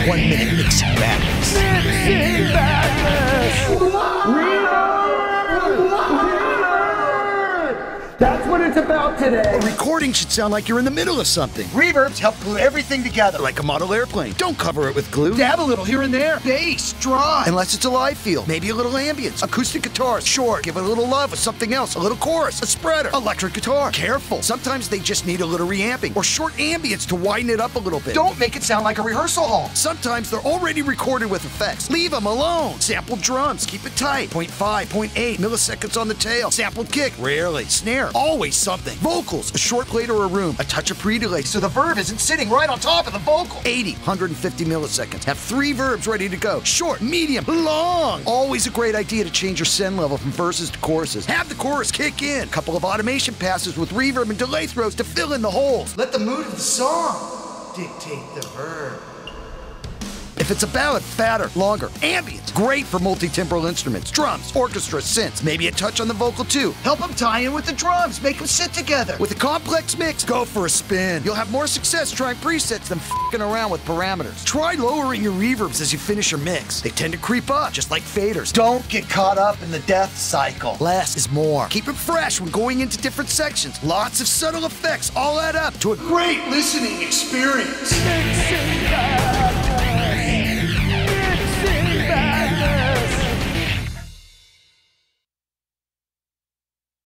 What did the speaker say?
1-minute mixing madness. Mixing madness! That's what it's about today. A recording should sound like you're in the middle of something. Reverbs help glue everything together. Like a model airplane. Don't cover it with glue. Dab a little here and there. Bass, drive. Unless it's a live feel. Maybe a little ambience. Acoustic guitars. Sure, give it a little love with something else. A little chorus. A spreader. Electric guitar. Careful. Sometimes they just need a little reamping or short ambience to widen it up a little bit. Don't make it sound like a rehearsal hall. Sometimes they're already recorded with effects. Leave them alone. Sampled drums. Keep it tight. 0.5, 0.8 milliseconds on the tail. Sampled kick. Rarely. Snare. Always something. Vocals. A short plate or a room. A touch of pre-delay so the verb isn't sitting right on top of the vocal. 80, 150 milliseconds. Have 3 verbs ready to go. Short, medium, long. Always a great idea to change your send level from verses to choruses. Have the chorus kick in. Couple of automation passes with reverb and delay throws to fill in the holes. Let the mood of the song dictate the verb. If it's a ballad, fatter, longer. Ambience, great for multi-timbral instruments, drums, orchestra, synths, maybe a touch on the vocal too. Help them tie in with the drums, make them sit together. With a complex mix, go for a spin. You'll have more success trying presets than f***ing around with parameters. Try lowering your reverbs as you finish your mix. They tend to creep up, just like faders. Don't get caught up in the death cycle. Less is more. Keep it fresh when going into different sections. Lots of subtle effects all add up to a great listening experience.